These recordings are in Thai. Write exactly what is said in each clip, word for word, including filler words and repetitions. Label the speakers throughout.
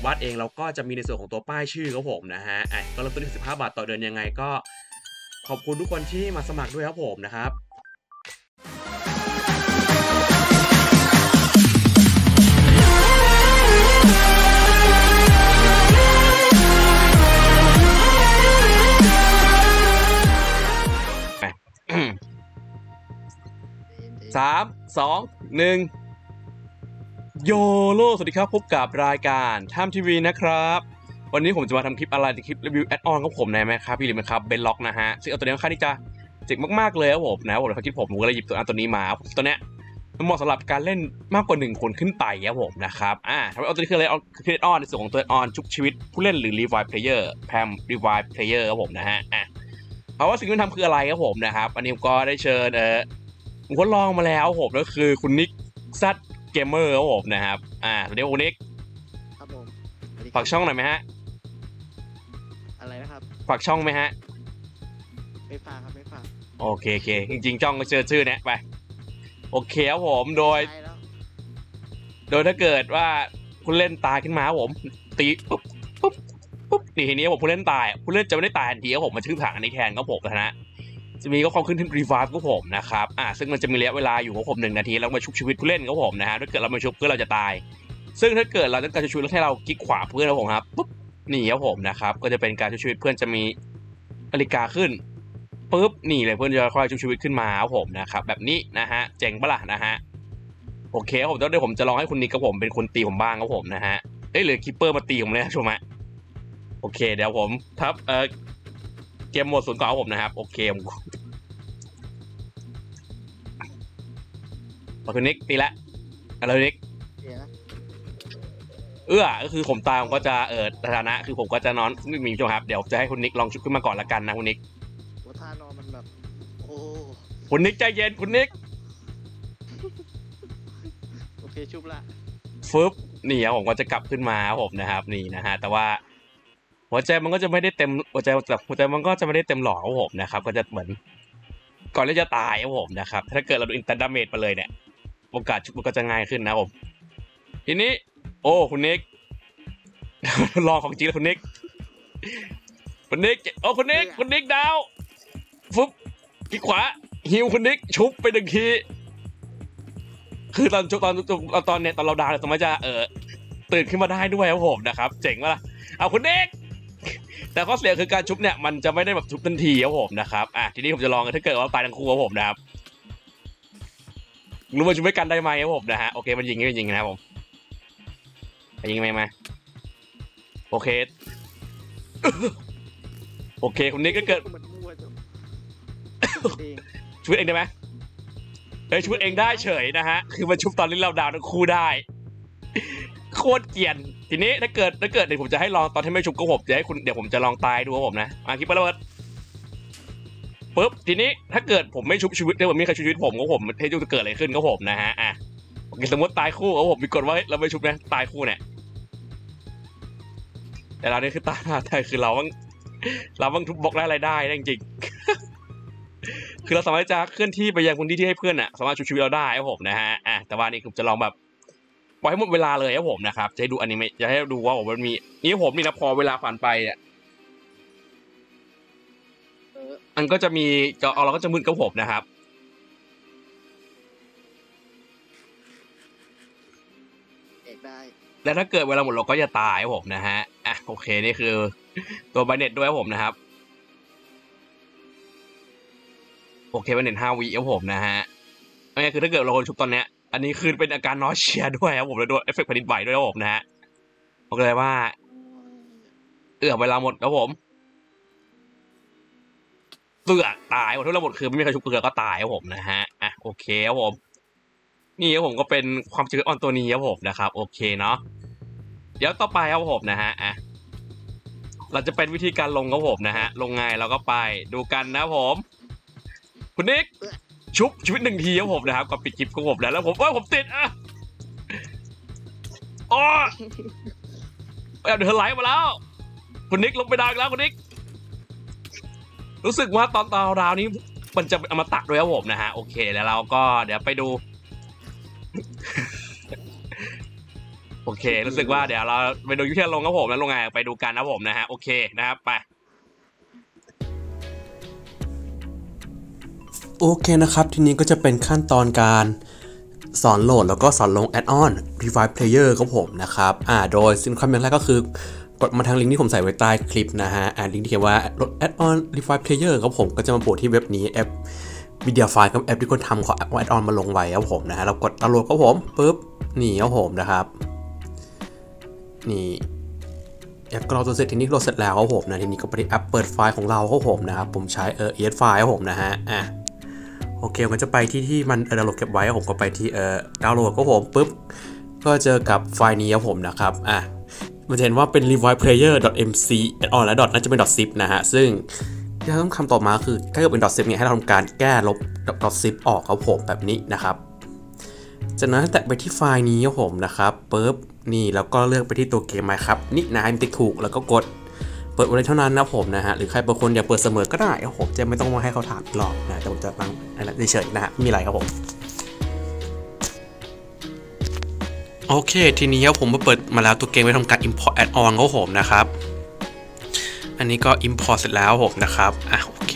Speaker 1: วาดเองเราก็จะมีในส่วนของตัวป้ายชื่อครับผมนะฮะอ่ะก็เริ่มต้นที่สิบห้าบาทต่อเดือนยังไงก็ขอบคุณทุกคนที่มาสมัครด้วยครับผมนะครับสามสองหนึ่งโยโลสวัสดีครับพบกับรายการไทม์ทีวีนะครับวันนี้ผมจะมาทำคลิปอะไรคลิปรีวิวแอดออนของผมนะไหมครับพี่หรือไหมครับเบนล็อกนะฮะซึ่งเอาตัวนี้ค่อนข้างที่จะเจ๋งมากๆเลยครับผมนะผมเลยคิดผมผมก็เลยหยิบตัวอันตัวนี้มาตัวเนี้ยมันเหมาะสำหรับการเล่นมากกว่าหนึ่งคนขึ้นไปครับผมนะครับอ่าทำไมเอาตัวนี้คืออะไรเอาคือแอดออนในส่วนของตัวแอดออนชุบชีวิตผู้เล่นหรือรีไวล์เพลเยอร์แพมรีไวล์เพลเยอร์ครับผมนะฮะอ่ะเพราะว่าสิ่งที่มันทำคืออะไรครับผมนะครับอันนี้ผมก็ได้เชิญเออผมทดลองมาแล้วผมก็คือคุณนิกซัดเกมเมอร์ครับผมนะครับอ่าสวัสดีคุณนิก
Speaker 2: ครับผม
Speaker 1: ฝากช่องหน่อยไหมฮะ
Speaker 2: อะไรนะครับ
Speaker 1: ฝากช่องไหมฮะ
Speaker 2: ไม่ฝากครับไม่ฝาก
Speaker 1: โอเคโอเคจริงๆช่องก็เจอชื่อเนี้ยไปโอเคครับผมโดยโดยถ้าเกิดว่าคุณเล่นตายขึ้นมาผมตีปุ๊บปุ๊บปุ๊บนี่ทีนี้ผมผู้เล่นตายผู้เล่นจะไม่ได้ตายทันทีครับผมมันชื่อถังอันนี้แทนก็ผมนะจะมีก็ความขึ้นที่รีไวฟ์ก็ผมนะครับอ่าซึ่งมันจะมีระยะเวลาอยู่ของผมหนึ่งนาทีแล้วมาชุบชีวิตผู้เล่นก็ผมนะฮะถ้าเกิดเรามาชุบเพื่อเราจะตายซึ่งถ้าเกิดเราต้องการชุบแล้วให้เราคลิกขวาเพื่อนครับผมครับปุ๊บนี่ครับผมนะครับก็จะเป็นการชุบชีวิตเพื่อนจะมีนาฬิกาขึ้นปุ๊บนี่เลยเพื่อนจะค่อยชุบชีวิตขึ้นมาครับผมนะครับแบบนี้นะฮะเจ๋งปะล่ะนะฮะโอเคผมเดี๋ยวผมจะลองให้คุณนิกกับผมเป็นคนตีผมบ้างครับผมนะฮะเอ้ยหรือคิปเปอร์มาตีผมเลยชมฮะโอเคเดี๋ยวผมทับเอ่อเกมโหมดศูนย์ก่อนครับผมนะครับโอเคคุณนิกตีละอะไรนิกเอื้อก็คือผมตายผมก็จะเออฐานะคือผมก็จะนอนไม่มีชมครับเดี๋ยวจะให้คุณนิกลองชุบขึ้นมาก่อนละกันนะคุณนิก
Speaker 2: ว่าท่านอนมันแบบโอ้
Speaker 1: คุณนิกใจเย็นคุณนิก
Speaker 2: โอเคชุบละ
Speaker 1: ฟึบนี่ครับผมก็จะกลับขึ้นมาผมนะครับนี่นะฮะแต่ว่าหัวใจมันก็จะไม่ได้เต็มหัวใจแบบหัวใจมันก็จะไม่ได้เต็มหลอดครับผมนะครับก็จะเหมือนก่อนที่จะตายครับผมนะครับถ้าเกิดเราดูอินเตอร์ดาเมจไปเลยเนี่ยโอกาสชุบมันก็จะง่ายขึ้นนะผมทีนี้โอ้คุณนิกรอของจริงแล้วคุณนิกคุณนิกโอ้คุณนิกคุณนิกดาวฟึบคลิกขวาฮิวคุณนิกชุบไปหนึ่งทีคือตอนตอนตอนตอนเนี่ยตอนเราดาวเนี่ยตอนมันจะเออตื่นขึ้นมาได้ด้วยครับผมนะครับเจ๋งมากล่ะเอาคุณนิกแต่ข้อเสียคือการชุบเนี่ยมันจะไม่ได้แบบชุบทันทีครับผมนะครับอ่ะทีนี้ผมจะลองถ้าเกิดว่าตายทั้งคู่ครับผมนะครับรู้ว่าชุบไม่กันได้ไหมครับผมนะฮะโอเคมันยิงก็ยิงนะครับผมยิงไหมมาโอเคโอเคคุณนิกก็เกิดชุบเองได้ไหมเฮ้ยชุบเองได้เฉยนะฮะคือมันชุบตอนนี้เราดาวทั้งคู่ได้โคตรเกลียนทีนี้ถ้าเกิดถ้าเกิดเดี๋ยวผมจะให้ลองตอนที่ไม่ชุบก็ผมจะให้คุณเดี๋ยวผมจะลองตายดูครับผมนะมาคลิประเบิดปุ๊บทีนี้ถ้าเกิดผมไม่ชุบชีวิตถ้าผมไม่ใครชุบชีวิตผมก็ผมเทจูจะเกิดอะไรขึ้นก็ผมนะฮะอ่ะสมมติตายคู่ก็ผมมีกฎว่าเราไม่ชุบนะตายคู่เนี่ยแต่เราเนี่ยคือตายตายคือเราต้องเราต้องทุบบล็อกได้อะไรได้จริงๆคือเราสามารถจะเคลื่อนที่ไปยังพื้นที่ที่ให้เพื่อนอ่ะสามารถชุบชีวิตเราได้ครับผมนะฮะอ่ะแต่ว่านี่คือจะลองแบบปล่อยให้หมดเวลาเลยครับผมนะครับจะให้ดูอนิเมะจะให้ดูว่าผมมันมีนี่ผมนี่นะพอเวลาผ่านไปเนี่ยมันก็จะมีจอเราก็จะมึนกับผมนะครับ
Speaker 2: เอกได้
Speaker 1: และถ้าเกิดเวลาหมดเราก็จะตายครับผมนะฮะอ่ะโอเคนี่คือตัวไบเน็ตด้วยครับผมนะครับโอเคไบเน็ตห้าวิครับผมนะฮะนี่คือถ้าเกิดเราคนชุบตอนเนี้ยอันนี้คือเป็นอาการนอเชียด้วยครับผมแล้วด้วยเอฟเฟกต์แผ่นดินไหวด้วยครับผมนะฮะบอกเลยว่าเออเวลาหมดครับผมเสือตายหมดทุกระบบคือไม่มีใครชุบเกลือก็ตายครับผมนะฮะอ่ะโอเคครับผมนี่ครับผมก็เป็นความจริงออนตัวนี้ครับผมนะครับโอเคเนาะเดี๋ยวต่อไปครับผมนะฮะอ่ะเราจะเป็นวิธีการลงครับผมนะฮะลงไงเราก็ไปดูกันนะผมคุณนิกชุบชีวิตหนึ่งทีครับผมนะครับก็ปิดคลิปของผมแล้วแล้วผมว่าผมติดอ่ะอ๋อแอบเดินไหลมาแล้วคุณนิกลงไปดาวแล้วคุณนิกรู้สึกว่าตอนตอนดาวนี้มันจะเอามาตักด้วยครับผมนะฮะโอเคแล้วเราก็เดี๋ยวไปดูโอเครู้สึกว่าเดี๋ยวเราไปดูยูที่ลงครับผมแล้วลงไงไปดูกันนะผมนะฮะโอเคนะครับไป
Speaker 3: โอเคนะครับทีนี้ก็จะเป็นขั้นตอนการสอนโหลดแล้วก็สอนลงแอดออน Revive Player ครับผมนะครับอ่าโดยสิ่งขั้นแรกก็คือกดมาทางลิงก์ที่ผมใส่ไว้ใต้คลิปนะฮะอ่าลิงก์ที่เขียนว่าโหลดแอดออน Revive Player ครับผมก็จะมาโผล่ที่เว็บนี้แอปวิดีโอไฟล์กับแอปที่คนทำขอแอดออนมาลงไว้ครับผมนะฮะเรากดดาวน์โหลดครับผมปุ๊บนี่ครับผมนะครับนี่แอปก็เราตัวเสร็จทีนี้โหลดเสร็จแล้วครับผมนะทีนี้ก็ไปที่แอปเปิดไฟล์ของเราครับผมนะครับผมใช้เออ อี เอส ไฟล์ครับผมนะฮะอ่ะโอเคมันจะไปที่ที่มันดาวน์โหลดเก็บไว้ผมก็ไปที่เออดาวน์โหลดครับผมปุ๊บก็เจอกับไฟล์นี้ครับผมนะครับอ่ะมันจะเห็นว่าเป็น revive player .mc add-on และ น่าจะเป็น .zip นะฮะซึ่งที่เราต้องทำต่อมาคือถ้าเกิดเป็น .zip เนี่ยให้เราทำการแก้ลบ .zip ออกครับผมแบบนี้นะครับจากนั้นแตะไปที่ไฟล์นี้ครับผมนะครับปุ๊บนี่แล้วก็เลือกไปที่ตัวเกมไหมครับนี่นะให้มันติ๊กถูกแล้วก็กดเปิดวันเท่านั้นนะผมนะฮะหรือใครบางคนอยากเปิดเสมอก็ได้ครับผมจะไม่ต้องมาให้เขาถามอีกรอบนะแต่ผมจะตั้งอะไรเฉยๆนะฮะมีอะไรครับผมโอเคทีนี้ผมมาเปิดมาแล้วตัวเกมไปทำการ import add-on ครับผมนะครับอันนี้ก็ import เสร็จแล้วผมนะครับอ่ะโอเค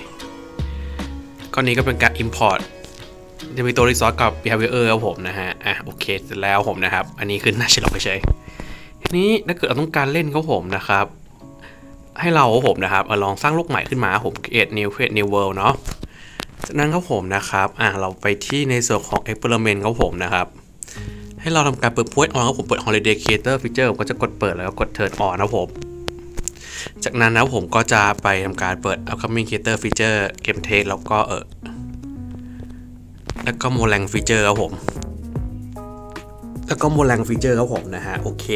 Speaker 3: ก็นี้ก็เป็นการ import จะมีตัว resource กับ behavior ครับผมนะฮะอ่ะโอเคเสร็จแล้วผมนะครับอันนี้คือหน้าเฉลยเฉยทีนี้ถ้าเกิดเราต้องการเล่นครับผมนะครับให้เราครับผมนะครับลองสร้างโลกใหม่ขึ้นมาผม create new create new world เนาะจากนั้นครับผมนะครับอ่ะเราไปที่ในส่วนของ experiment ครับผมนะครับให้เราทำการเปิด point on ครับผมเปิด holiday creator feature ผมก็จะกดเปิดแล้วก็กด turn on นะผมจากนั้นนะผมก็จะไปทำการเปิด upcoming creator feature game test แล้วก็เออแล้วก็ molang feature ครับผมแล้วก็ molang feature ครับผมนะฮะโอเค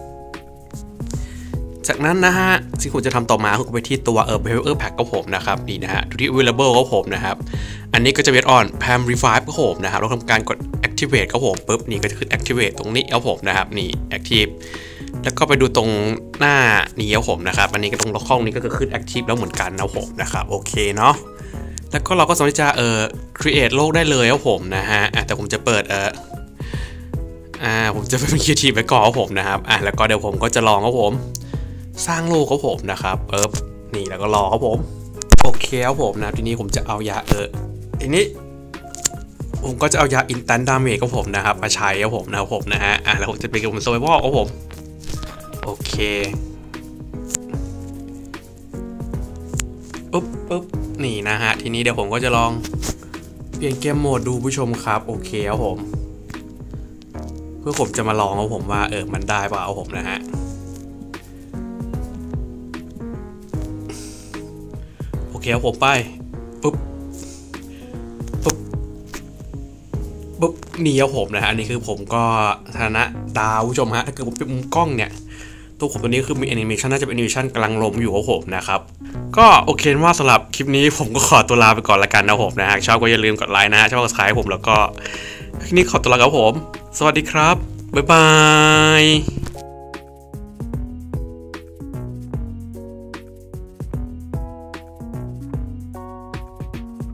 Speaker 3: จากนั้นนะฮะสิ่งที่ผมจะทำต่อมาคือไปที่ตัวเออ behavior pack ครับผมนะครับนี่นะฮะดูที่ available ครับผมนะครับอันนี้ก็จะ based on pam revive ครับผมนะครับเราทำการกด activate ครับผมปุ๊บนี่ก็จะขึ้น activate ตรงนี้ครับผมนะครับนี่ active แล้วก็ไปดูตรงหน้านี้ครับผมนะครับอันนี้ก็ตรงล็อกห้องนี้ก็คือขึ้น active แล้วเหมือนกันนะผมนะครับโอเคเนาะแล้วก็เราก็สามารถจะเอ่อ create โลกได้เลยครับผมนะฮะแต่ผมจะเปิดเอ่ออ่าผมจะเป็น creative ไว้ก่อนครับผมนะครับอ่ะแล้วก็เดี๋ยวผมก็จะลองครับผมสร้างโลกครับผมนะครับเออนี่แล้วก็รอครับผมโอเคครับผมนะทีนี้ผมจะเอายาเออทีนี้ผมก็จะเอายา instant damage ครับผมนะครับมาใช้ครับผมนะครับผมนะฮะอ่ะแล้วผมจะเป็นผม survival ครับผมโอเคปุ๊บปุ๊บนี่นะฮะทีนี้เดี๋ยวผมก็จะลองเปลี่ยนเกมโหมดดูผู้ชมครับโอเคครับผมเพื่อผมจะมาลองครับผมว่าเออมันได้เปล่าครับผมนะฮะโอเคครับผมไปปุ๊บปุ๊บปุ๊บนี่ครับผมนะฮะอันนี้คือผมก็ฐานะดาวผู้ชมฮะถ้าเกิดผมเป็นมุมกล้องเนี่ยตัวผมตัวนี้คือมีแอนิเมชันน่าจะเป็นแอนิเมชันกำลังล้มอยู่ครับผมนะครับก็โอเคว่าสำหรับคลิปนี้ผมก็ขอตัวลาไปก่อนละกันนะผมนะฮะชอบก็อย่าลืมกดไลค์นะฮะชอบกดซับสไครป์ผมแล้วก็คลิปนี้ขอตัวลาครับผมสวัสดีครับบ๊ายบาย